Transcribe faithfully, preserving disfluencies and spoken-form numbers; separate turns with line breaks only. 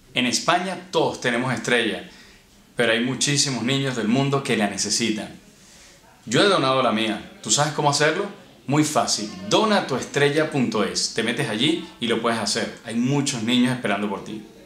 En España todos tenemos estrella, pero hay muchísimos niños del mundo que la necesitan. Yo he donado la mía. ¿Tú sabes cómo hacerlo? Muy fácil. dona tu estrella punto es. Te metes allí y lo puedes hacer. Hay muchos niños esperando por ti.